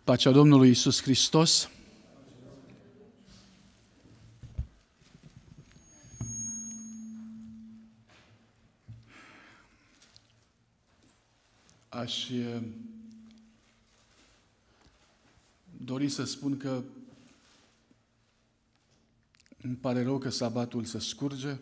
Pacea Domnului Iisus Hristos. Aș dori să spun că îmi pare rău că sabatul se scurge.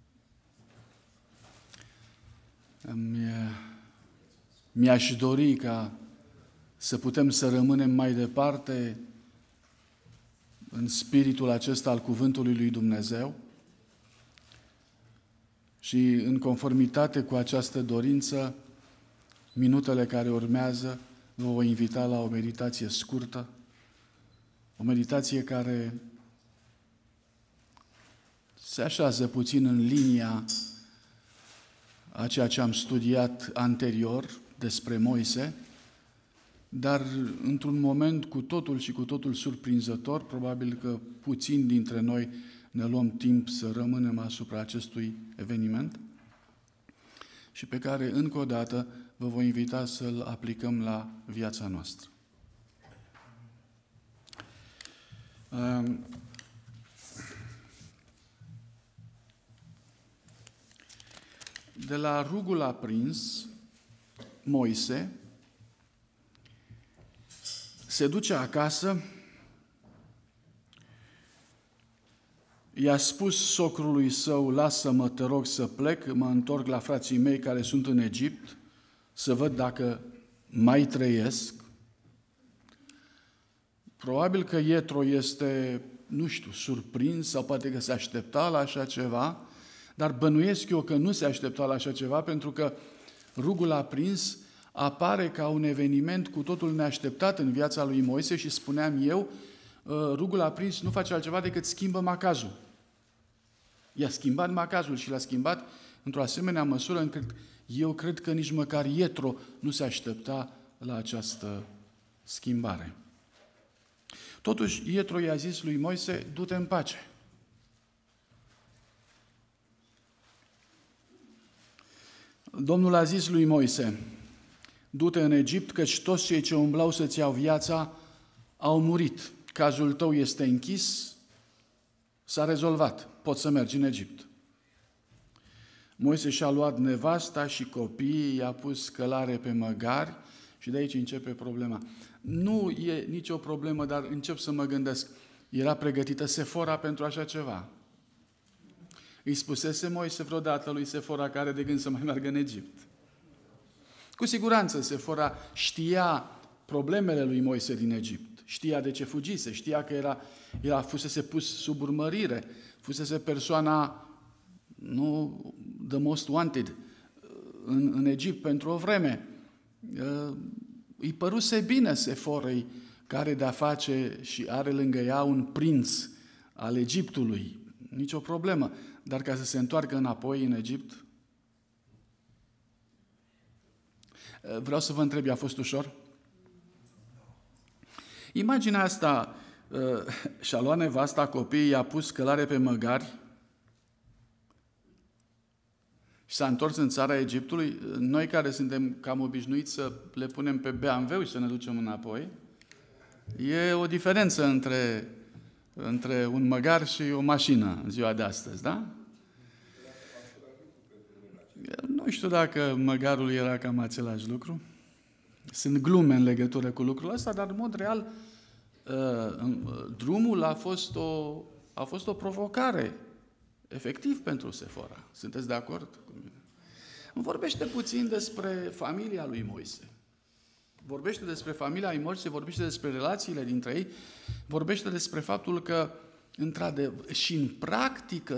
Mi-aș dori ca să putem să rămânem mai departe în spiritul acesta al Cuvântului lui Dumnezeu și în conformitate cu această dorință, minutele care urmează vă voi invita la o meditație scurtă, o meditație care se așează puțin în linia a ceea ce am studiat anterior despre Moise, dar într-un moment cu totul surprinzător, probabil că puțini dintre noi ne luăm timp să rămânem asupra acestui eveniment și pe care, încă o dată, vă voi invita să-l aplicăm la viața noastră. De la rugul aprins, Moise se duce acasă, i-a spus socrului său: lasă-mă, te rog, să plec, mă întorc la frații mei care sunt în Egipt, să văd dacă mai trăiesc. Probabil că Ietro este, surprins sau poate că se aștepta la așa ceva, dar bănuiesc eu că nu se aștepta la așa ceva, pentru că rugul aprins apare ca un eveniment cu totul neașteptat în viața lui Moise și spuneam eu, rugul aprins nu face altceva decât schimbă macazul. I-a schimbat macazul și l-a schimbat într-o asemenea măsură încât eu cred că nici măcar Ietro nu se aștepta la această schimbare. Totuși, Ietro i-a zis lui Moise: du-te în pace. Domnul a zis lui Moise: du-te în Egipt, căci toți cei ce umblau să-ți iau viața au murit. Cazul tău este închis, s-a rezolvat, poți să mergi în Egipt. Moise și-a luat nevasta și copiii, i-a pus călare pe măgari și de aici începe problema. Nu e nicio problemă, dar încep să mă gândesc, era pregătită Sefora pentru așa ceva? Îi spusese Moise vreodată lui Sefora că are de gând să mai meargă în Egipt? Cu siguranță Sefora știa problemele lui Moise din Egipt, știa de ce fugise, știa că fusese pus sub urmărire, fusese persoana, the most wanted în Egipt pentru o vreme. Îi păruse bine Seforei care de-a face și are lângă ea un prinț al Egiptului, nicio problemă, dar ca să se întoarcă înapoi în Egipt. Vreau să vă întreb, i-a fost ușor? Imaginea asta, și-a luat nevasta, copiii, i-a pus călare pe măgari și s-a întors în țara Egiptului. Noi care suntem cam obișnuiți să le punem pe BMW și să ne ducem înapoi, e o diferență între un măgar și o mașină în ziua de astăzi, da? Nu știu dacă măgarul era cam același lucru. Sunt glume în legătură cu lucrul ăsta, dar în mod real drumul a fost o provocare efectiv pentru Sefora. Sunteți de acord cu mine? Îmi vorbește puțin despre familia lui Moise. Vorbește despre familia lui Moise, vorbește despre relațiile dintre ei, vorbește despre faptul că, într-adevăr, și în practică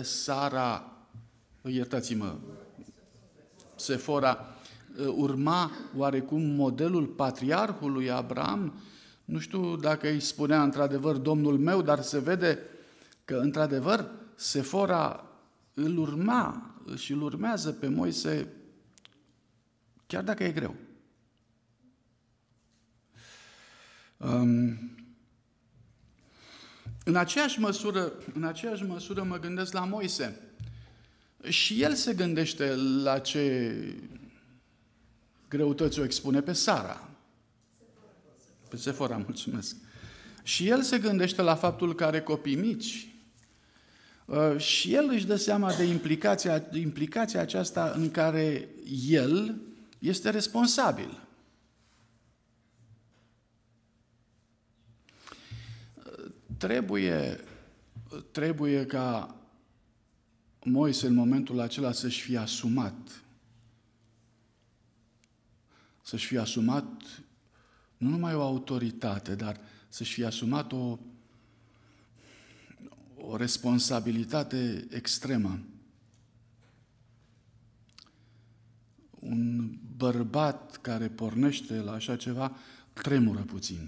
Sefora urma oarecum modelul patriarhului Abraham. Nu știu dacă îi spunea într-adevăr Domnul meu, dar se vede că, într-adevăr, Sefora îl urma și îl urmează pe Moise, chiar dacă e greu. În aceeași măsură mă gândesc la Moise. Și el se gândește la ce greutăți o expune pe Sara. Pe Sefora, mulțumesc. Și el se gândește la faptul că are copii mici. Și el își dă seama de implicația aceasta în care el este responsabil. Trebuie ca Moise în momentul acela să-și fie asumat nu numai o autoritate, dar să-și fie asumat o responsabilitate extremă. Un bărbat care pornește la așa ceva tremură puțin.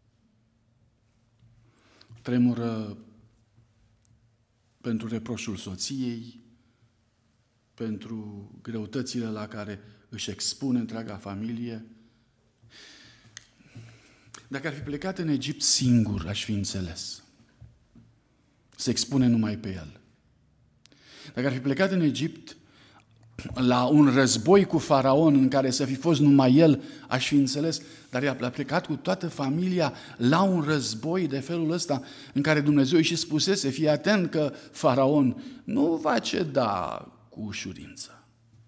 Tremură pentru reproșul soției, pentru greutățile la care își expune întreaga familie. Dacă ar fi plecat în Egipt singur, aș fi înțeles. Se expune numai pe el. Dacă ar fi plecat în Egipt la un război cu Faraon în care să fi fost numai el, aș fi înțeles, dar i-a plecat cu toată familia la un război de felul ăsta în care Dumnezeu și spusese, fii atent că Faraon nu va ceda cu ușurință.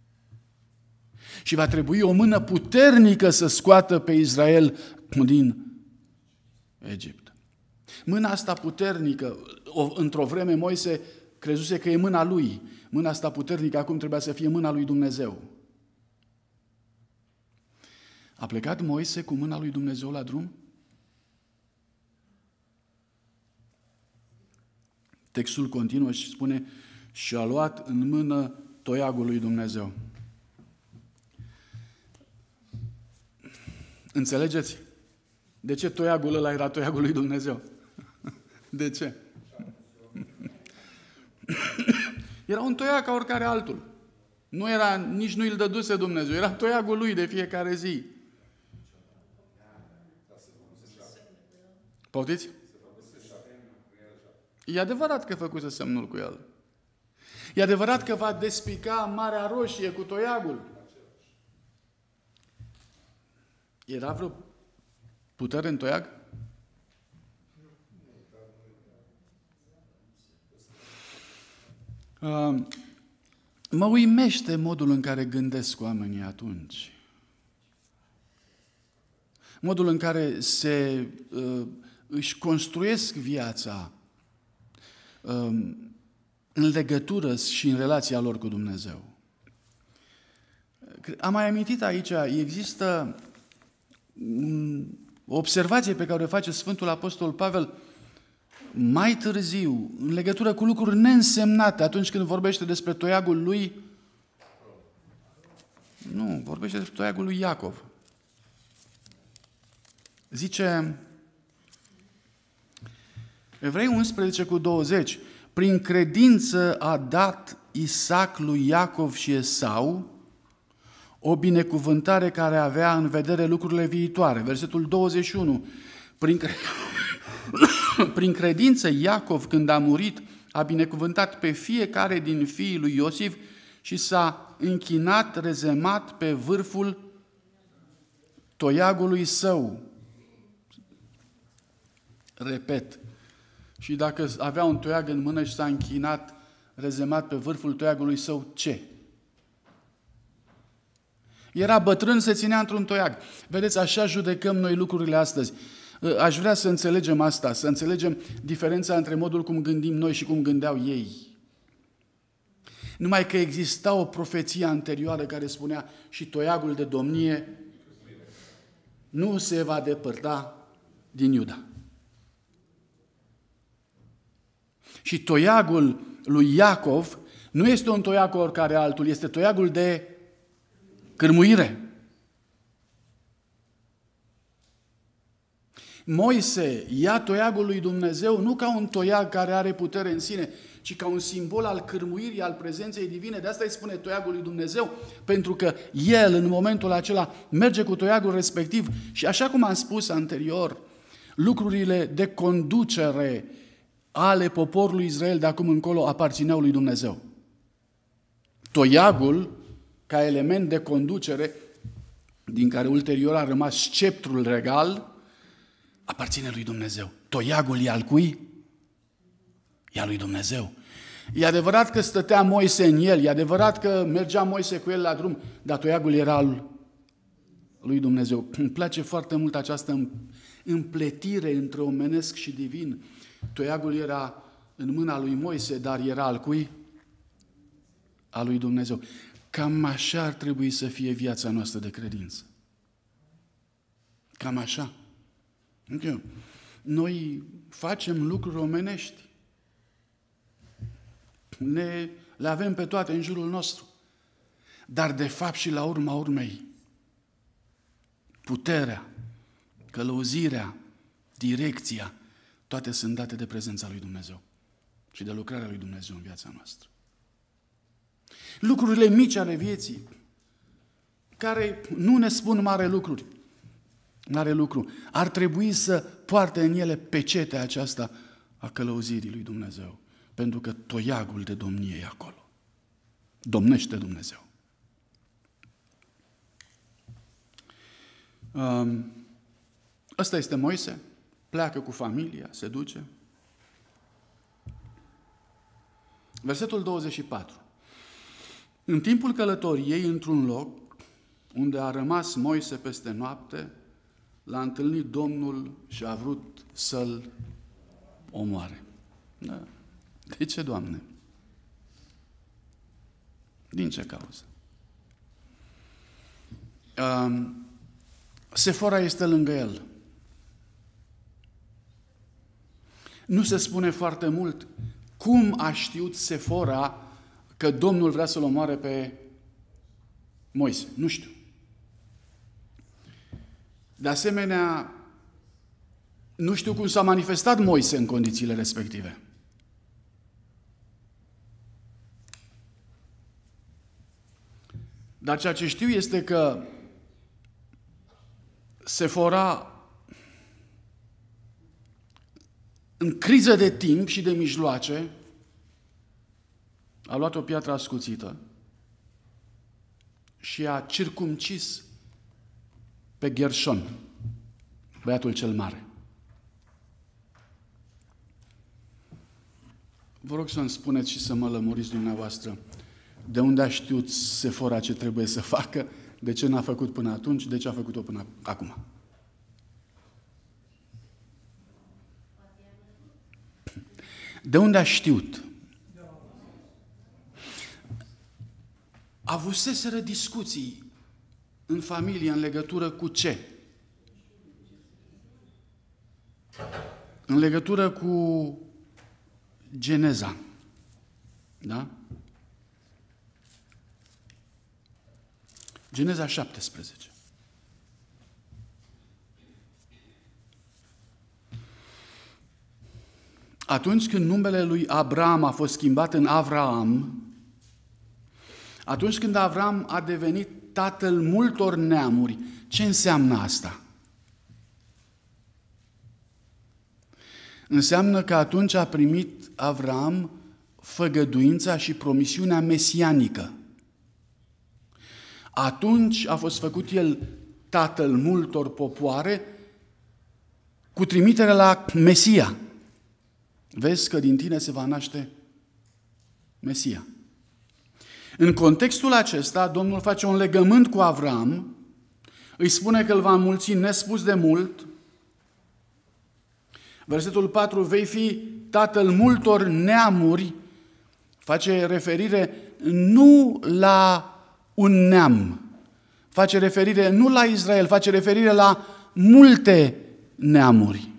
Și va trebui o mână puternică să scoată pe Israel din Egipt. Mâna asta puternică, într-o vreme Moise crezuse că e mâna lui. Mâna asta puternică acum trebuia să fie mâna lui Dumnezeu. A plecat Moise cu mâna lui Dumnezeu la drum? Textul continuă și spune, și a luat în mână toiagul lui Dumnezeu. Înțelegeți? De ce toiagul ăla era toiagul lui Dumnezeu? De ce? Era un toiag ca oricare altul. Nici nu îl dăduse Dumnezeu. Era toiagul lui de fiecare zi. Poftiți? E adevărat că făcuse semnul cu el. E adevărat că va despica Marea Roșie cu toiagul. Era vreo putere în toiag? Mă uimește modul în care gândesc oamenii atunci. Modul în care își construiesc viața în legătură și în relația lor cu Dumnezeu. Am mai amintit aici, există o observație pe care o face Sfântul Apostol Pavel mai târziu, în legătură cu lucruri neînsemnate, atunci când vorbește despre toiagul lui, nu, vorbește despre toiagul lui Iacov. Zice, Evrei 11:20, prin credință a dat Isaac lui Iacov și Esau o binecuvântare care avea în vedere lucrurile viitoare. Versetul 21, prin credință Iacov, când a murit, a binecuvântat pe fiecare din fiii lui Iosif și s-a închinat rezemat pe vârful toiagului său. Repet, și dacă avea un toiag în mână și s-a închinat rezemat pe vârful toiagului său, ce? Era bătrân, se ținea într-un toiag. Vedeți, așa judecăm noi lucrurile astăzi. Aș vrea să înțelegem asta, să înțelegem diferența între modul cum gândim noi și cum gândeau ei. Numai că exista o profeție anterioară care spunea și toiagul de domnie nu se va depărta din Iuda. Și toiagul lui Iacov nu este un toiag oricare altul, este toiagul de cârmuire. Moise ia toiagul lui Dumnezeu nu ca un toiag care are putere în sine, ci ca un simbol al cârmuirii, al prezenței divine. De asta îi spune toiagul lui Dumnezeu, pentru că el în momentul acela merge cu toiagul respectiv și așa cum am spus anterior, lucrurile de conducere ale poporului Israel de acum încolo aparțineau lui Dumnezeu. Toiagul, ca element de conducere, din care ulterior a rămas sceptrul regal, aparține lui Dumnezeu. Toiagul e al cui? E al lui Dumnezeu. E adevărat că stătea Moise în el, e adevărat că mergea Moise cu el la drum, dar toiagul era al lui Dumnezeu. Îmi place foarte mult această împletire între omenesc și divin. Toiagul era în mâna lui Moise, dar era al cui? Al lui Dumnezeu. Cam așa ar trebui să fie viața noastră de credință. Cam așa. Noi facem lucruri omenești. Le avem pe toate în jurul nostru. Dar de fapt și la urma urmei, puterea, călăuzirea, direcția, toate sunt date de prezența lui Dumnezeu și de lucrarea lui Dumnezeu în viața noastră. Lucrurile mici ale vieții, care nu ne spun mare lucru, ar trebui să poarte în ele pecetea aceasta a călăuzirii lui Dumnezeu, pentru că toiagul de domnie e acolo. Domnește Dumnezeu. Ăsta este Moise, pleacă cu familia, se duce. Versetul 24. În timpul călătoriei, într-un loc unde a rămas Moise peste noapte, l-a întâlnit Domnul și a vrut să-l omoare. Da. De ce, Doamne? Din ce cauză? Sefora este lângă el. Nu se spune foarte mult cum a știut Sefora că Domnul vrea să-l omoare pe Moise. Nu știu. De asemenea, nu știu cum s-a manifestat Moise în condițiile respective. Dar ceea ce știu este că Sefora, în criză de timp și de mijloace, a luat o piatră ascuțită și a circumcis pe Gershon, băiatul cel mare. Vă rog să-mi spuneți și să mă lămuriți dumneavoastră de unde a știut Sefora ce trebuie să facă, de ce n-a făcut până atunci, de ce a făcut-o până acum. De unde a știut? Avuseseră discuții în familie în legătură cu ce? În legătură cu Geneza. Da? Geneza 17. Atunci când numele lui Abraham a fost schimbat în Avraam, atunci când Avraam a devenit tatăl multor neamuri, ce înseamnă asta? Înseamnă că atunci a primit Avraam făgăduința și promisiunea mesianică. Atunci a fost făcut el tatăl multor popoare cu trimitere la Mesia. Vezi că din tine se va naște Mesia. În contextul acesta, Domnul face un legământ cu Avram, îi spune că îl va înmulți nespus de mult. Versetul 4, vei fi tatăl multor neamuri, face referire nu la un neam, face referire nu la Israel, face referire la multe neamuri.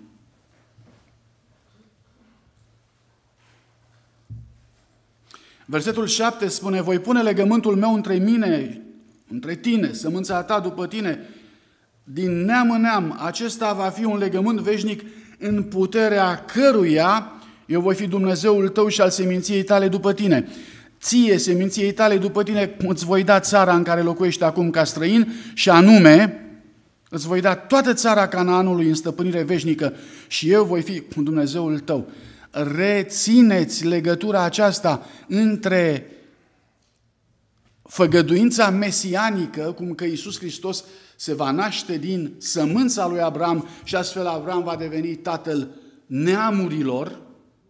Versetul 7 spune, voi pune legământul meu între mine, între tine, sămânța ta după tine, din neam în neam, acesta va fi un legământ veșnic în puterea căruia eu voi fi Dumnezeul tău și al seminției tale după tine. Ție, seminției tale după tine, îți voi da țara în care locuiești acum ca străin și anume, îți voi da toată țara Canaanului în stăpânire veșnică și eu voi fi Dumnezeul tău. Rețineți legătura aceasta între făgăduința mesianică, cum că Iisus Hristos se va naște din sămânța lui Avram și astfel Avram va deveni tatăl neamurilor,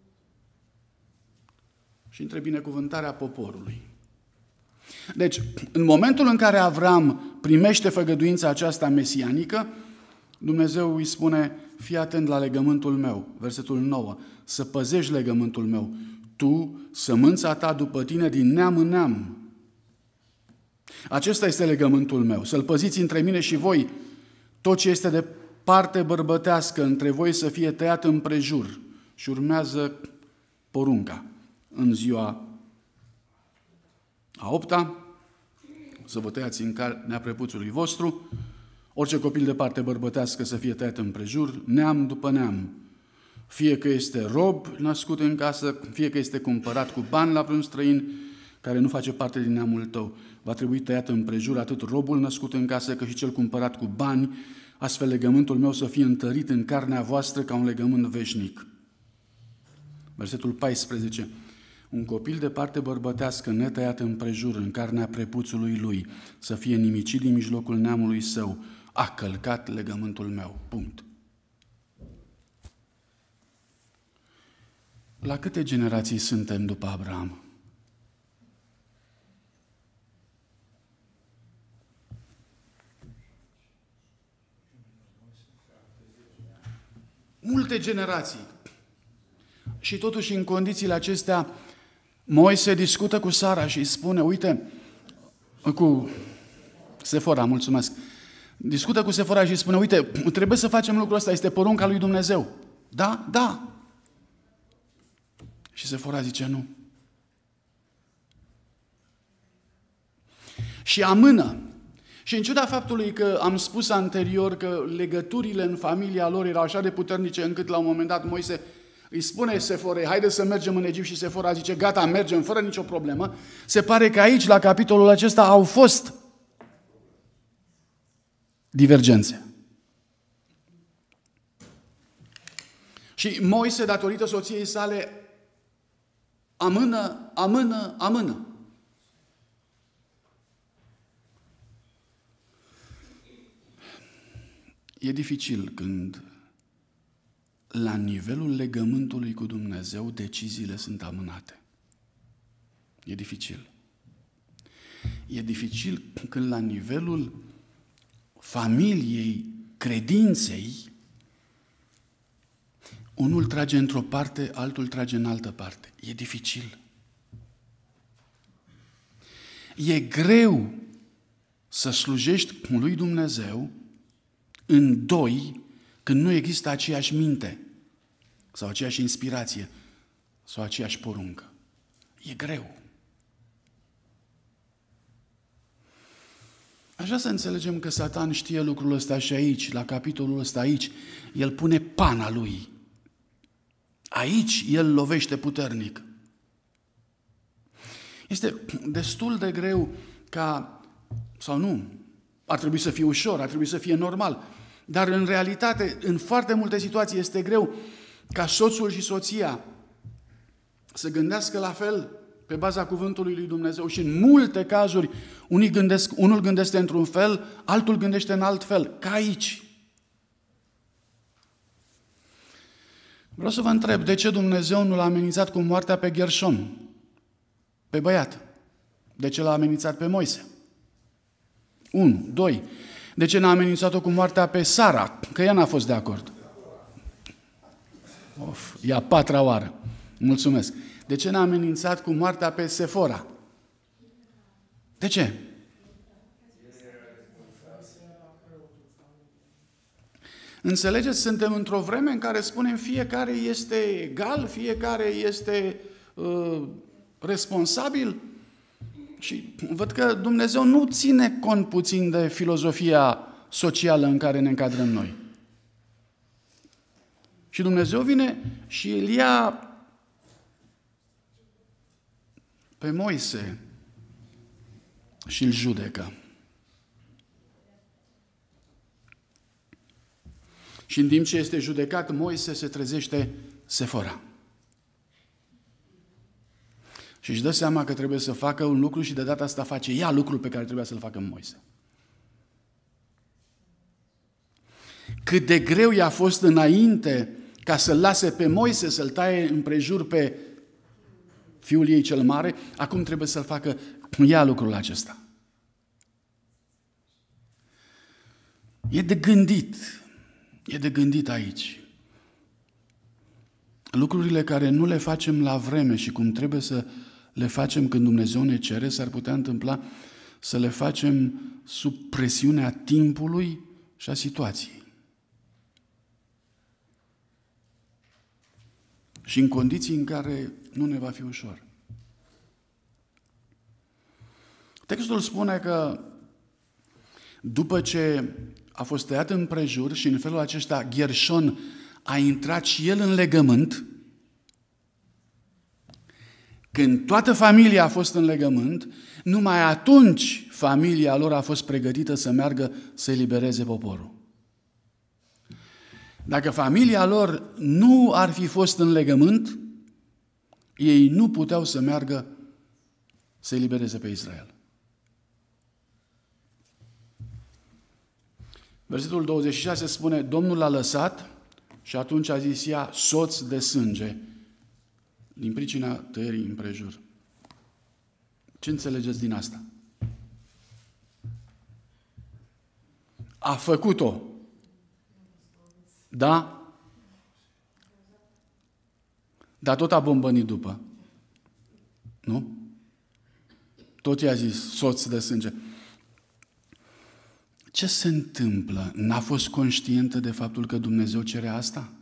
și între binecuvântarea poporului. Deci, în momentul în care Avram primește făgăduința aceasta mesianică, Dumnezeu îi spune: fii atent la legământul meu, versetul 9, să păzești legământul meu, tu, sămânța ta după tine din neam în neam. Acesta este legământul meu, să-l păziți între mine și voi, tot ce este de parte bărbătească între voi să fie tăiat împrejur. Și urmează porunca. În ziua a 8-a, să vă tăiați în carnea prepuțului vostru, orice copil de parte bărbătească să fie tăiat împrejur, neam după neam. Fie că este rob născut în casă, fie că este cumpărat cu bani la vreun străin care nu face parte din neamul tău, va trebui tăiat împrejur atât robul născut în casă, cât și cel cumpărat cu bani, astfel legământul meu să fie întărit în carnea voastră ca un legământ veșnic. Versetul 14. Un copil de parte bărbătească netăiat împrejur în carnea prepuțului lui, să fie nimicit din mijlocul neamului său, a călcat legământul meu. Punct. La câte generații suntem după Abraham? Multe generații. Și totuși, în condițiile acestea, Moise discută cu Sara și îi spune: uite, cu Sefora, mulțumesc, discută cu Sefora și îi spune: uite, trebuie să facem lucrul ăsta, este porunca lui Dumnezeu. Da? Da. Și Sefora zice: nu. Și amână. Și în ciuda faptului că am spus anterior că legăturile în familia lor erau așa de puternice încât la un moment dat Moise îi spune Seforei: haide să mergem în Egipt, și Sefora zice: gata, mergem, fără nicio problemă. Se pare că aici, la capitolul acesta, au fost divergențe. Și Moise, datorită soției sale, amână. E dificil când la nivelul legământului cu Dumnezeu deciziile sunt amânate. E dificil. E dificil când la nivelul familiei, credinței, unul trage într-o parte, altul trage în altă parte. E dificil. E greu să slujești lui Dumnezeu în doi când nu există aceeași minte sau aceeași inspirație sau aceeași poruncă. E greu. Aș vrea să înțelegem că Satan știe lucrul ăsta și aici, la capitolul ăsta aici. El pune pana lui. Aici el lovește puternic. Este destul de greu ca, sau nu, ar trebui să fie ușor, ar trebui să fie normal, dar în realitate, în foarte multe situații este greu ca soțul și soția să gândească la fel pe baza cuvântului lui Dumnezeu și în multe cazuri unul gândește într-un fel, altul gândește în alt fel, ca aici. Vreau să vă întreb, de ce Dumnezeu nu l-a amenințat cu moartea pe Gershom, pe băiat? De ce l-a amenințat pe Moise? 1. 2. De ce n-a amenințat-o cu moartea pe Sara? Că ea n-a fost de acord. E a patra oară. Mulțumesc. De ce n-a amenințat cu moartea pe Sefora? De ce? Înțelegeți, suntem într-o vreme în care spunem fiecare este egal, fiecare este responsabil și văd că Dumnezeu nu ține cont puțin de filozofia socială în care ne încadrăm noi. Și Dumnezeu vine și îl ia pe Moise și îl judecă. Și în timp ce este judecat, Moise se trezește Sefora. Și își dă seama că trebuie să facă un lucru și de data asta face ea lucrul pe care trebuia să-l facă Moise. Cât de greu i-a fost înainte ca să-l lase pe Moise să-l taie împrejur pe fiul ei cel mare, acum trebuie să-l facă ea lucrul acesta. E de gândit aici. Lucrurile care nu le facem la vreme și cum trebuie să le facem când Dumnezeu ne cere, s-ar putea întâmpla să le facem sub presiunea timpului și a situației. Și în condiții în care nu ne va fi ușor. Textul spune că după ce a fost tăiat împrejur și în felul acesta Gherșon a intrat și el în legământ, când toată familia a fost în legământ, numai atunci familia lor a fost pregătită să meargă să elibereze poporul. Dacă familia lor nu ar fi fost în legământ, ei nu puteau să meargă să elibereze pe Israel. Versetul 26 spune, Domnul l-a lăsat și atunci a zis ea, soț de sânge, din pricina tăierii împrejur. Ce înțelegeți din asta? A făcut-o. Da? Dar tot a bombănit după. Nu? Tot i-a zis, soț de sânge. Ce se întâmplă? N-a fost conștientă de faptul că Dumnezeu cere asta?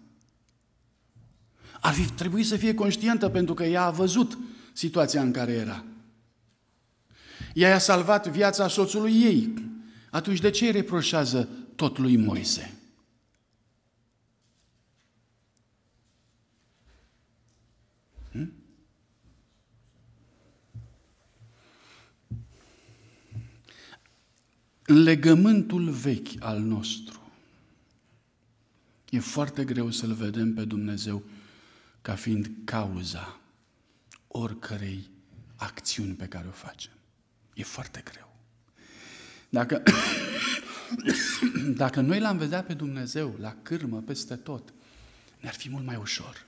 Ar fi trebuit să fie conștientă pentru că ea a văzut situația în care era. Ea i-a salvat viața soțului ei. Atunci de ce îi reproșează tot lui Moise? În legământul vechi al nostru e foarte greu să-L vedem pe Dumnezeu ca fiind cauza oricărei acțiuni pe care o facem. E foarte greu. Dacă noi L-am vedea pe Dumnezeu la cârmă peste tot, ne-ar fi mult mai ușor.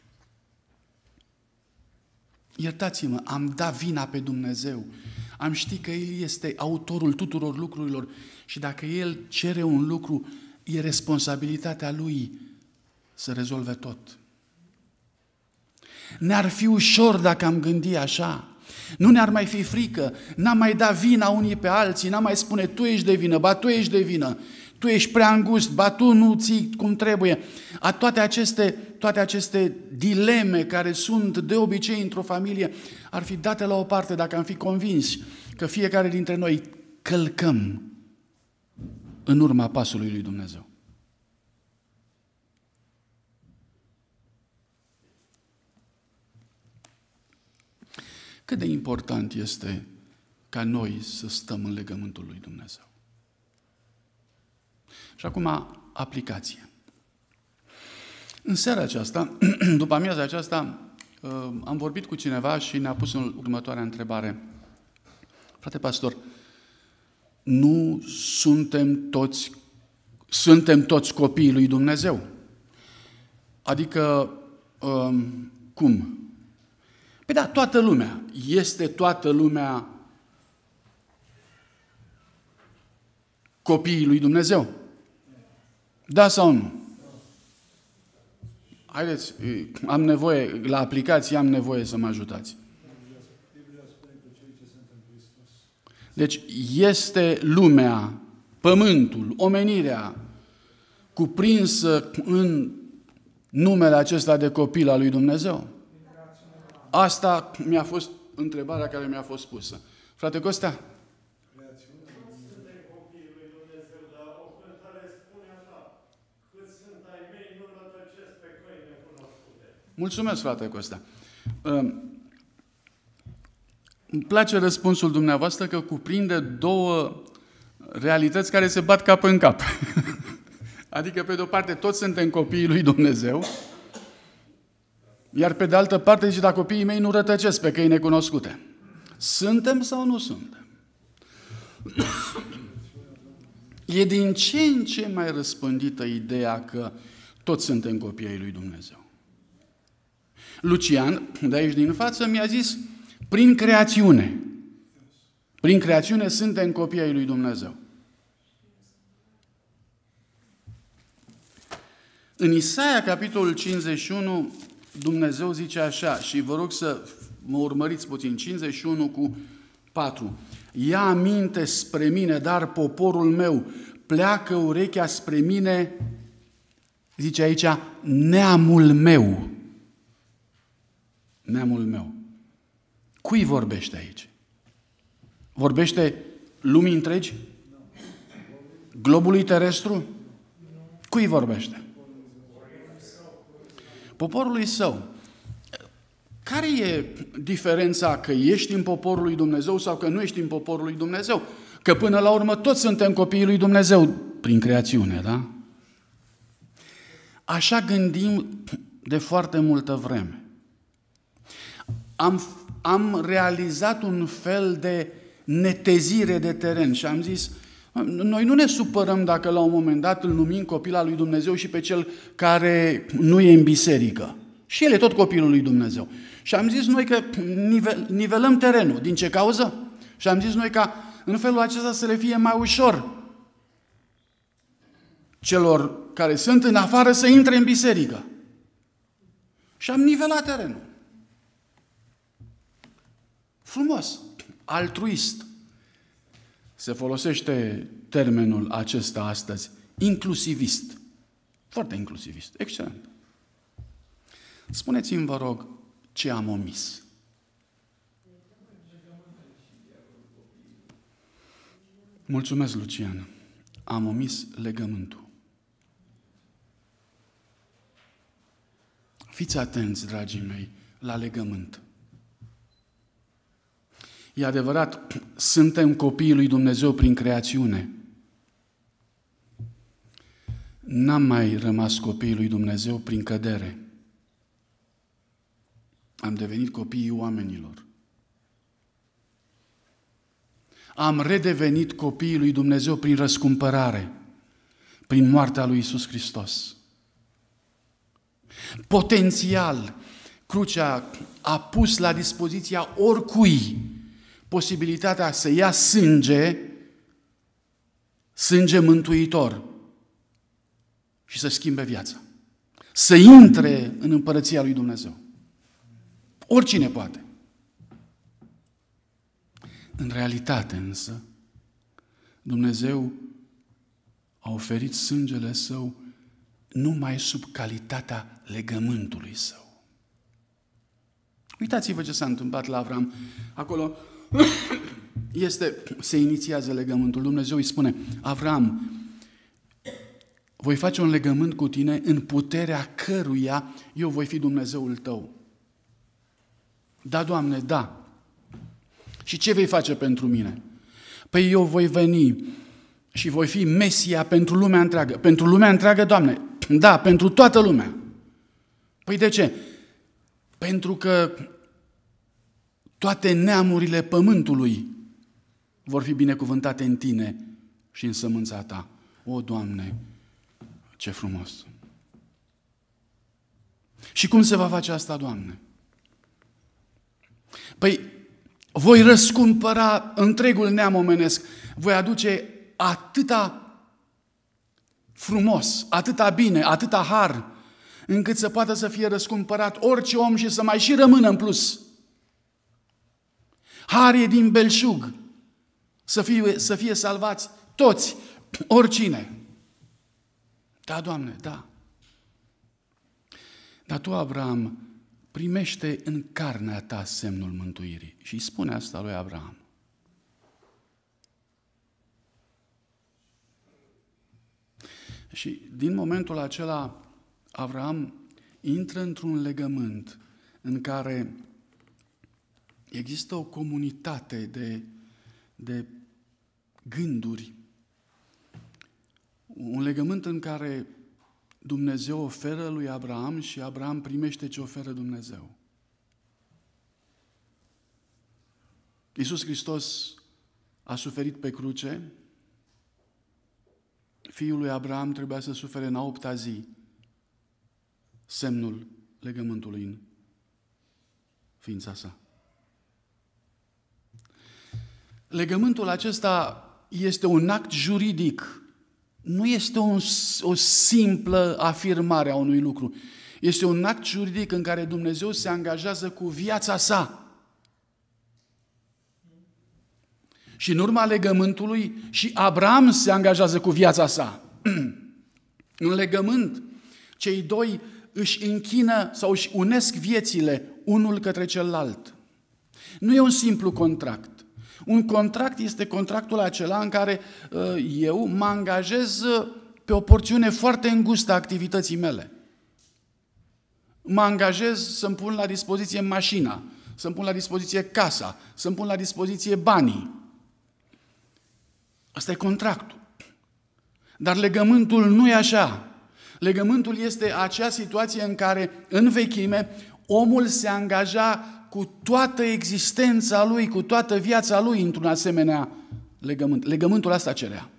Iertați-mă, am dat vina pe Dumnezeu. Am ști că El este autorul tuturor lucrurilor și dacă El cere un lucru, e responsabilitatea Lui să rezolve tot. Ne-ar fi ușor dacă am gândi așa. Nu ne-ar mai fi frică, n-am mai dat vina unii pe alții, n-am mai spune tu ești de vină, ba tu ești de vină, tu ești prea îngust, ba tu nu ții cum trebuie. Toate aceste dileme care sunt de obicei într-o familie ar fi date la o parte dacă am fi convinși că fiecare dintre noi călcăm în urma pasului lui Dumnezeu. Cât de important este ca noi să stăm în legământul lui Dumnezeu. Și acum, aplicație. În seara aceasta, după amiaza aceasta, am vorbit cu cineva și ne-a pus următoarea întrebare. Frate pastor, nu suntem toți copiii lui Dumnezeu? Adică, cum? Păi da, toată lumea. Este toată lumea copiii lui Dumnezeu? Da sau nu? Haideți, am nevoie, la aplicație am nevoie să mă ajutați. Deci este lumea, pământul, omenirea cuprinsă în numele acesta de copil al lui Dumnezeu? Asta mi-a fost întrebarea care mi-a fost pusă. Frate Costea? Mulțumesc, frate Costea. Îmi place răspunsul dumneavoastră că cuprinde două realități care se bat cap în cap. Adică, pe de-o parte, toți suntem copiii lui Dumnezeu Iar pe de altă parte zice, dar copiii mei nu rătăcesc pe căi necunoscute. Suntem sau nu suntem? E din ce în ce mai răspândită ideea că toți suntem copii ai lui Dumnezeu. Lucian, de aici din față, mi-a zis, prin creațiune. Prin creațiune suntem copii ai lui Dumnezeu. În Isaia, capitolul 51, Dumnezeu zice așa, și vă rog să mă urmăriți puțin, 51:4. Ia aminte spre mine, dar poporul meu, pleacă urechea spre mine, zice aici, neamul meu. Neamul meu. Cui vorbește aici? Vorbește lumii întregi? Globului terestru? Cui vorbește? Poporului său. Care e diferența că ești în poporul lui Dumnezeu sau că nu ești în poporul lui Dumnezeu? Că până la urmă toți suntem copiii lui Dumnezeu prin creațiune, da? Așa gândim de foarte multă vreme. Am realizat un fel de netezire de teren și am zis, noi nu ne supărăm dacă la un moment dat îl numim copil al lui Dumnezeu și pe cel care nu e în biserică. Și el e tot copilul lui Dumnezeu. Și am zis noi că nivelăm terenul. Din ce cauză? Și am zis noi ca în felul acesta să le fie mai ușor celor care sunt în afară să intre în biserică. Și am nivelat terenul. Frumos, altruist. Se folosește termenul acesta astăzi, inclusivist. Foarte inclusivist, excelent. Spuneți-mi, vă rog, ce am omis. Mulțumesc, Lucian. Am omis legământul. Fiți atenți, dragii mei, la legământ. E adevărat, suntem copiii lui Dumnezeu prin creațiune. N-am mai rămas copiii lui Dumnezeu prin cădere. Am devenit copiii oamenilor. Am redevenit copiii lui Dumnezeu prin răscumpărare, prin moartea lui Iisus Hristos. Potențial, crucea a pus la dispoziția oricui posibilitatea să ia sânge mântuitor și să schimbe viața. Să intre în împărăția lui Dumnezeu. Oricine poate. În realitate însă, Dumnezeu a oferit sângele Său numai sub calitatea legământului Său. Uitați-vă ce s-a întâmplat la Avram. Acolo se inițiază legământul. Dumnezeu îi spune, Avram, voi face un legământ cu tine în puterea căruia eu voi fi Dumnezeul tău. Da, Doamne, da. Și ce vei face pentru mine? Păi eu voi veni și voi fi Mesia pentru lumea întreagă. Pentru lumea întreagă, Doamne? Da, pentru toată lumea. Păi de ce? Pentru că toate neamurile pământului vor fi binecuvântate în tine și în sămânța ta. O, Doamne, ce frumos! Și cum se va face asta, Doamne? Păi, voi răscumpăra întregul neam omenesc, voi aduce atâta frumos, atâta bine, atâta har, încât să poată să fie răscumpărat orice om și să mai și rămână în plus. Har e din belșug, să fie salvați toți, oricine. Da, Doamne, da. Dar tu, Avram, primește în carnea ta semnul mântuirii. Și îi spune asta lui Avram. Și din momentul acela, Avram intră într-un legământ în care există o comunitate de gânduri, un legământ în care Dumnezeu oferă lui Abraham și Abraham primește ce oferă Dumnezeu. Iisus Hristos a suferit pe cruce, fiul lui Abraham trebuia să sufere în a 8-a zi semnul legământului în ființa sa. Legământul acesta este un act juridic, nu este o simplă afirmare a unui lucru. Este un act juridic în care Dumnezeu se angajează cu viața sa. Și în urma legământului și Abraham se angajează cu viața sa. În legământ, cei doi își închină sau își unesc viețile unul către celălalt. Nu e un simplu contract. Un contract este contractul acela în care eu mă angajez pe o porțiune foarte îngustă a activității mele. Mă angajez să-mi pun la dispoziție mașina, să-mi pun la dispoziție casa, să-mi pun la dispoziție banii. Asta e contractul. Dar legământul nu e așa. Legământul este acea situație în care, în vechime, omul se angaja cu toată existența lui, cu toată viața lui într-un asemenea legământ. Legământul asta cerea.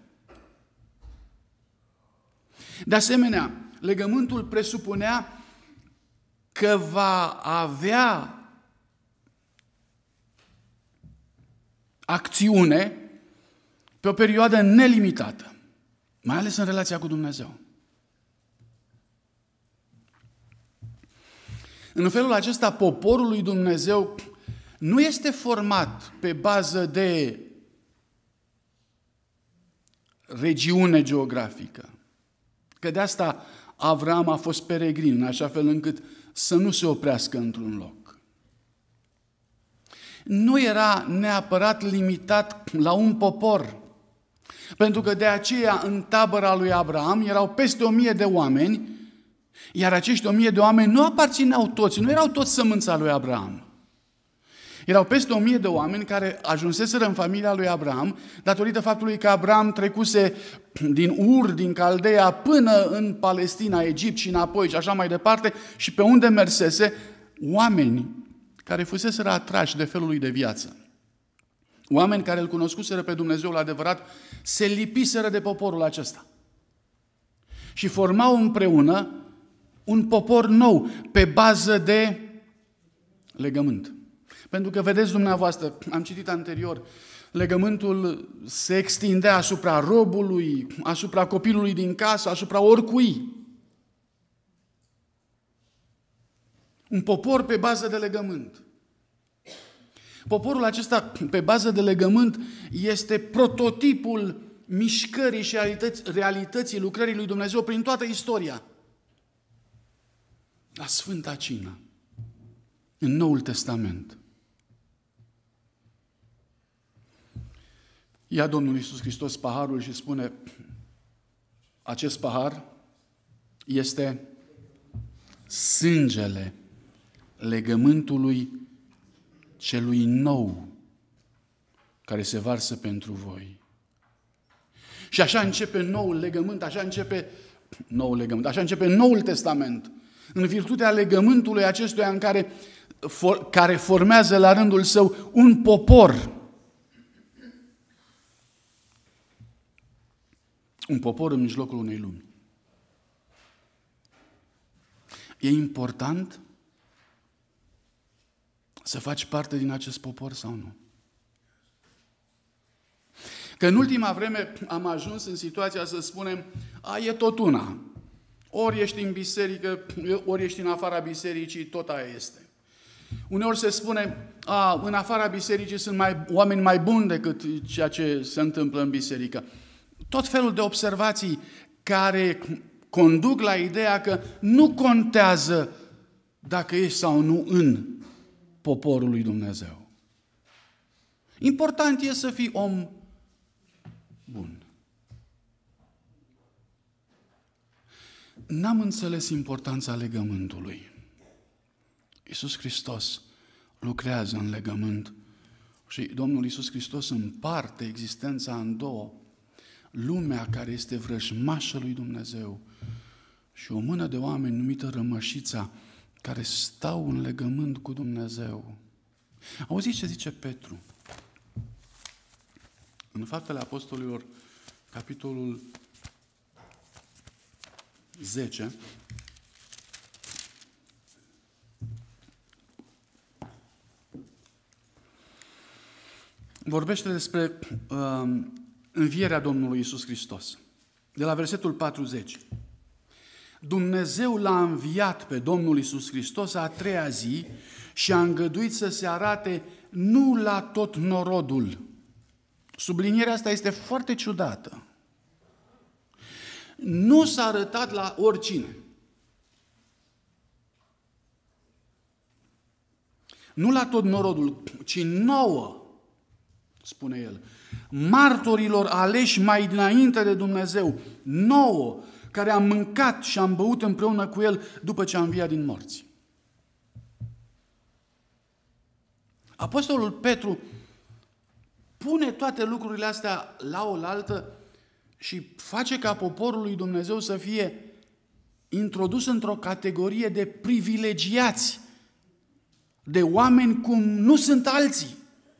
De asemenea, legământul presupunea că va avea acțiune pe o perioadă nelimitată, mai ales în relația cu Dumnezeu. În felul acesta, poporul lui Dumnezeu nu este format pe bază de regiune geografică. Că de asta Avram a fost peregrin, în așa fel încât să nu se oprească într-un loc. Nu era neapărat limitat la un popor, pentru că de aceea în tabăra lui Abraham erau peste 1000 de oameni, iar acești 1000 de oameni nu aparțineau toți, nu erau toți sămânța lui Abraham. Erau peste 1000 de oameni care ajunseseră în familia lui Abraham datorită faptului că Abraham trecuse din Ur, din Caldeea, până în Palestina, Egipt și înapoi și așa mai departe, și pe unde mersese, oameni care fuseseră atrași de felul lui de viață. Oameni care îl cunoscuseră pe Dumnezeul adevărat, se lipiseră de poporul acesta și formau împreună un popor nou, pe bază de legământ. Pentru că, vedeți dumneavoastră, am citit anterior, legământul se extindea asupra robului, asupra copilului din casă, asupra oricui. Un popor pe bază de legământ. Poporul acesta, pe bază de legământ, este prototipul mișcării și realității lucrării lui Dumnezeu prin toată istoria. La Sfânta Cină, în Noul Testament. Ia Domnul Iisus Hristos paharul și spune: acest pahar este sângele legământului celui nou care se varsă pentru voi. Și așa începe noul legământ, așa începe Noul Testament. În virtutea legământului acestuia în care formează la rândul său un popor. Un popor în mijlocul unei lumi. E important să faci parte din acest popor sau nu? Că în ultima vreme am ajuns în situația să spunem: e tot una. Ori ești în biserică, ori ești în afara bisericii, tot aia este. Uneori se spune: în afara bisericii sunt oameni mai buni decât ceea ce se întâmplă în biserică. Tot felul de observații care conduc la ideea că nu contează dacă ești sau nu în poporul lui Dumnezeu. Important e să fii om bun. N-am înțeles importanța legământului. Iisus Hristos lucrează în legământ și Domnul Iisus Hristos împarte existența în două. Lumea care este vrăjmașă lui Dumnezeu și o mână de oameni numită Rămășița, care stau în legământ cu Dumnezeu. Auziți ce zice Petru? În Faptele Apostolilor, capitolul 10, vorbește despre învierea Domnului Iisus Hristos. De la versetul 40. Dumnezeu l-a înviat pe Domnul Iisus Hristos a treia zi și a îngăduit să se arate nu la tot norodul. Sublinierea asta este foarte ciudată. Nu s-a arătat la oricine. Nu la tot norodul, ci nouă, spune el, martorilor aleși mai dinainte de Dumnezeu, nouă, care am mâncat și am băut împreună cu el după ce a înviat din morți. Apostolul Petru pune toate lucrurile astea la oaltă și face ca poporul lui Dumnezeu să fie introdus într-o categorie de privilegiați, de oameni cum nu sunt alții.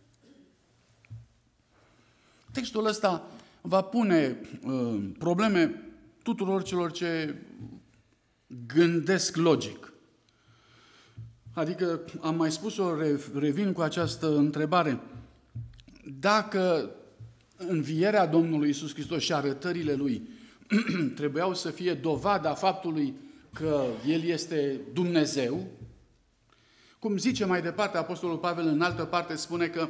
Textul ăsta va pune probleme tuturor celor ce gândesc logic. Adică, am mai spus-o, revin cu această întrebare. Dacă învierea Domnului Iisus Hristos și arătările Lui trebuiau să fie dovada faptului că El este Dumnezeu, cum zice mai departe Apostolul Pavel, în altă parte spune că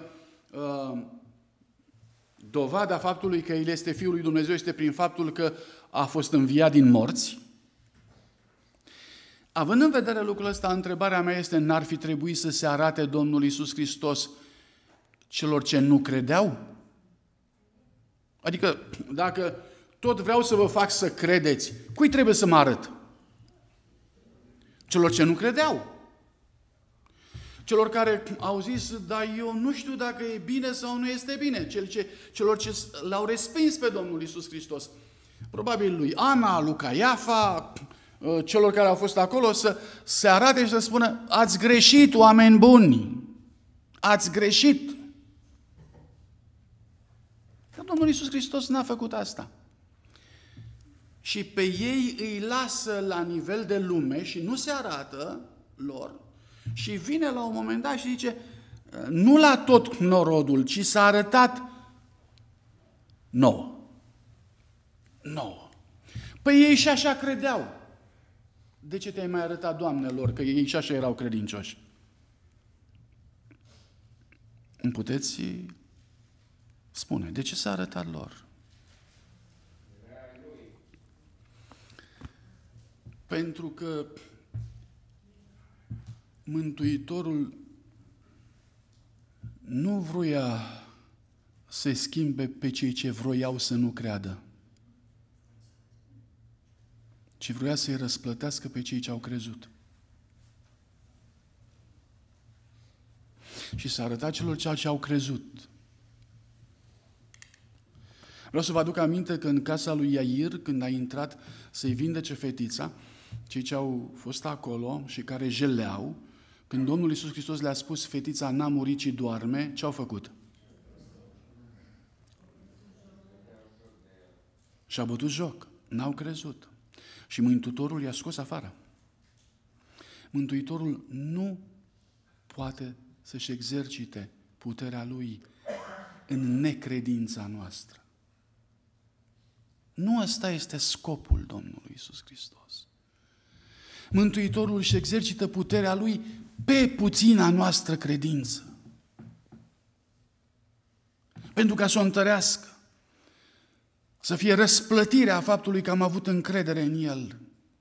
dovada faptului că El este Fiul lui Dumnezeu este prin faptul că a fost înviat din morți. Având în vedere lucrul ăsta, întrebarea mea este, n-ar fi trebuit să se arate Domnul Iisus Hristos celor ce nu credeau? Adică, dacă tot vreau să vă fac să credeți, cui trebuie să mă arăt? Celor ce nu credeau. Celor care au zis, dar eu nu știu dacă e bine sau nu este bine. Celor ce l-au respins pe Domnul Iisus Hristos. Probabil lui Ana, lui Caiafa, celor care au fost acolo, să se arate și să spună, ați greșit, oameni buni, ați greșit. Dar Domnul Iisus Hristos n-a făcut asta. Și pe ei îi lasă la nivel de lume și nu se arată lor și vine la un moment dat și zice, nu la tot norodul, ci s-a arătat nouă. Nouă. Păi ei și așa credeau. De ce te-ai mai arătat, doamnelor, că ei și așa erau credincioși? Îmi puteți spune, de ce s-a arătat lor? Pentru că Mântuitorul nu vroia să schimbe pe cei ce vroiau să nu creadă, ci vroia să-i răsplătească pe cei ce au crezut. Și s-a arătat celor ce au crezut. Vreau să vă aduc aminte că în casa lui Iair, când a intrat să-i vindece fetița, cei ce au fost acolo și care jeleau, când Domnul Iisus Hristos le-a spus, fetița n-a murit, ci doarme, ce au făcut? Și-a bătut joc. N-au crezut. Și Mântuitorul i-a scos afară. Mântuitorul nu poate să-și exercite puterea Lui în necredința noastră. Nu ăsta este scopul Domnului Iisus Hristos. Mântuitorul își exercită puterea Lui pe puțina noastră credință. Pentru ca să o întărească. Să fie răsplătirea faptului că am avut încredere în El.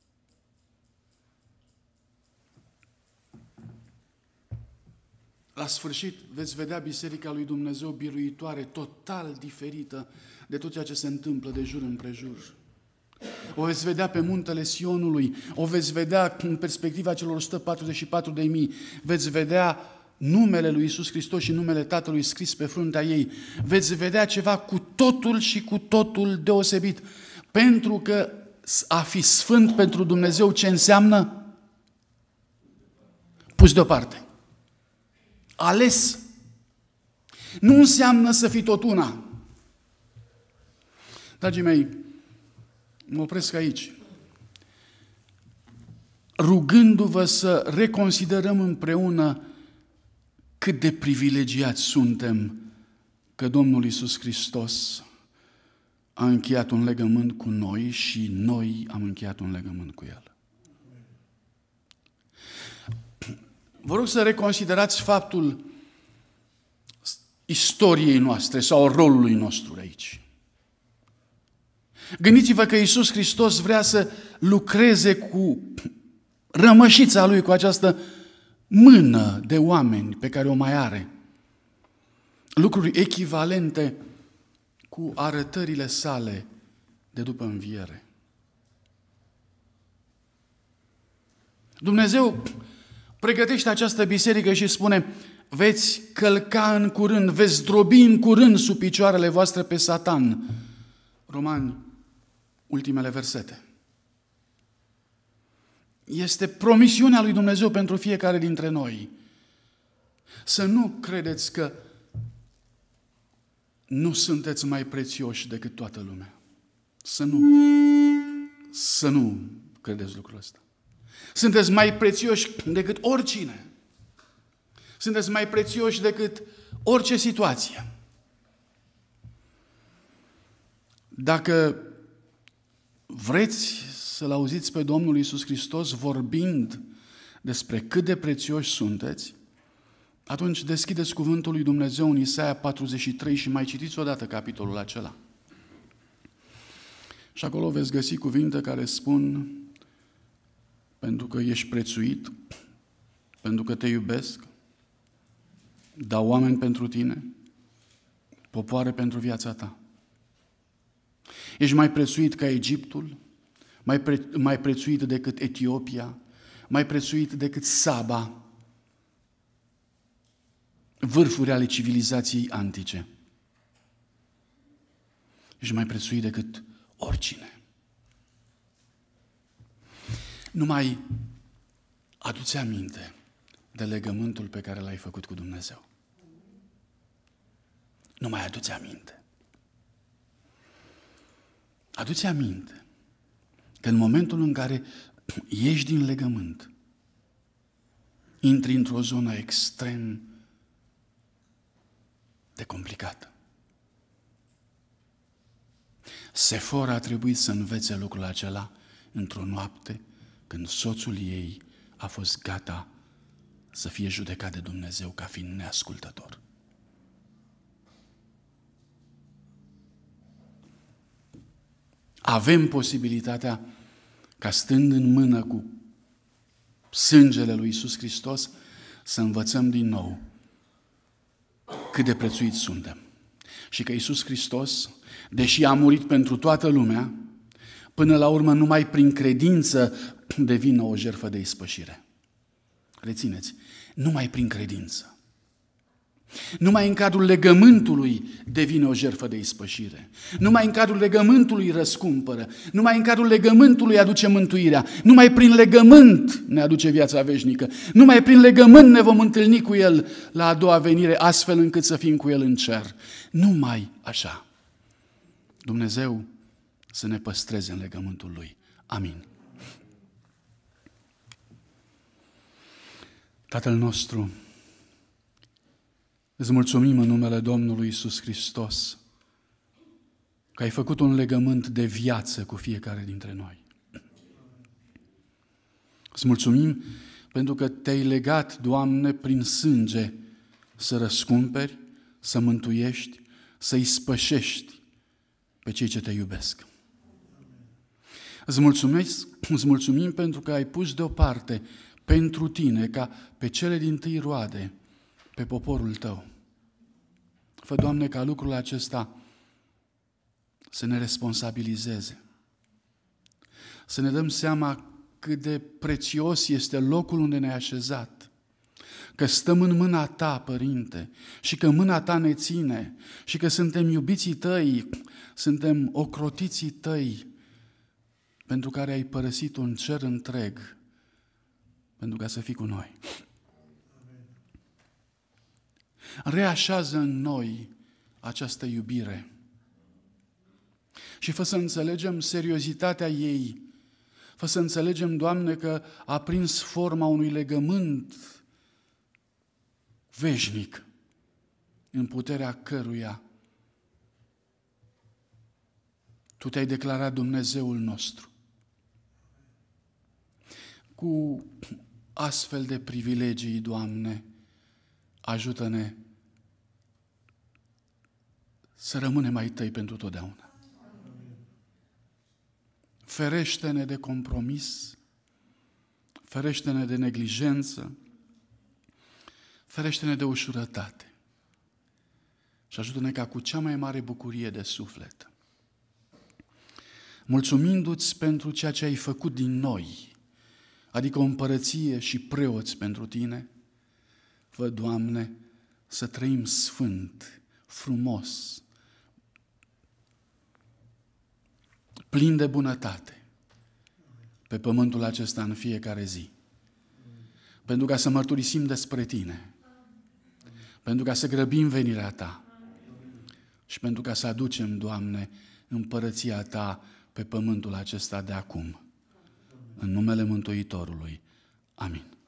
La sfârșit veți vedea Biserica lui Dumnezeu biruitoare, total diferită de tot ceea ce se întâmplă de jur împrejur. O veți vedea pe muntele Sionului, o veți vedea în perspectiva celor 144.000, veți vedea numele lui Iisus Hristos și numele Tatălui scris pe fruntea ei. Veți vedea ceva cu totul și cu totul deosebit, pentru că A fi sfânt pentru Dumnezeu ce înseamnă? Pus deoparte. Ales. Nu înseamnă să fii tot una. Dragii mei, mă opresc aici. Rugându-vă să reconsiderăm împreună cât de privilegiați suntem că Domnul Iisus Hristos a încheiat un legământ cu noi și noi am încheiat un legământ cu El. Vă rog să reconsiderați faptul istoriei noastre sau rolului nostru aici. Gândiți-vă că Iisus Hristos vrea să lucreze cu rămășița Lui, cu această mână de oameni pe care o mai are. Lucruri echivalente cu arătările sale de după înviere. Dumnezeu pregătește această biserică și spune: veți călca în curând, veți zdrobi în curând sub picioarele voastre pe Satan. Romani, ultimele versete. Este promisiunea lui Dumnezeu pentru fiecare dintre noi. Să nu credeți că nu sunteți mai prețioși decât toată lumea. Să nu credeți lucrul ăsta. Sunteți mai prețioși decât oricine. Sunteți mai prețioși decât orice situație. Dacă vreți să-L auziți pe Domnul Iisus Hristos vorbind despre cât de prețioși sunteți, atunci deschideți cuvântul lui Dumnezeu în Isaia 43 și mai citiți odată capitolul acela. Și acolo veți găsi cuvinte care spun: pentru că ești prețuit, pentru că te iubesc, dau oameni pentru tine, popoare pentru viața ta. Ești mai prețuit ca Egiptul, mai prețuit decât Etiopia, mai prețuit decât Saba, vârfuri ale civilizației antice. Ești mai prețuit decât oricine. Nu mai adu-ți aminte de legământul pe care l-ai făcut cu Dumnezeu. Nu mai adu-ți aminte. Adu-ți aminte că în momentul în care ieși din legământ, intri într-o zonă extrem de complicată. Sefora a trebuit să învețe lucrul acela într-o noapte când soțul ei a fost gata să fie judecat de Dumnezeu ca fiind neascultător. Avem posibilitatea ca, stând în mână cu sângele lui Iisus Hristos, să învățăm din nou cât de prețuiți suntem. Și că Iisus Hristos, deși a murit pentru toată lumea, până la urmă numai prin credință devine o jertfă de ispășire. Rețineți, numai prin credință. Numai în cadrul legământului devine o jertfă de ispășire. Numai în cadrul legământului răscumpără. Numai în cadrul legământului aduce mântuirea. Numai prin legământ ne aduce viața veșnică. Numai prin legământ ne vom întâlni cu El la a doua venire, astfel încât să fim cu El în cer. Numai așa. Dumnezeu să ne păstreze în legământul Lui. Amin. Tatăl nostru, îți mulțumim în numele Domnului Iisus Hristos că ai făcut un legământ de viață cu fiecare dintre noi. Îți mulțumim pentru că te-ai legat, Doamne, prin sânge să răscumperi, să mântuiești, să-i spășești pe cei ce te iubesc. Îți mulțumim pentru că ai pus deoparte pentru tine, ca pe cele dintâi roade, pe poporul tău. Fă, Doamne, ca lucrul acesta să ne responsabilizeze. Să ne dăm seama cât de prețios este locul unde ne-ai așezat. Că stăm în mâna Ta, Părinte, și că mâna Ta ne ține, și că suntem iubiții Tăi, suntem ocrotiții Tăi, pentru care ai părăsit un cer întreg, pentru ca să fii cu noi. Reașează în noi această iubire și fă să înțelegem seriozitatea ei. Fă să înțelegem, Doamne, că a prins forma unui legământ veșnic, în puterea căruia Tu te-ai declarat Dumnezeul nostru. Cu astfel de privilegii, Doamne, ajută-ne să rămânem ai Tăi pentru totdeauna. Ferește-ne de compromis, ferește-ne de neglijență, ferește-ne de ușurătate și ajută-ne ca cu cea mai mare bucurie de suflet, mulțumindu-ți pentru ceea ce ai făcut din noi, adică o împărăție și preoți pentru Tine, fă, Doamne, să trăim sfânt, frumos, plin de bunătate pe pământul acesta în fiecare zi, pentru ca să mărturisim despre Tine, pentru ca să grăbim venirea Ta și pentru ca să aducem, Doamne, împărăția Ta pe pământul acesta de acum. În numele Mântuitorului. Amin.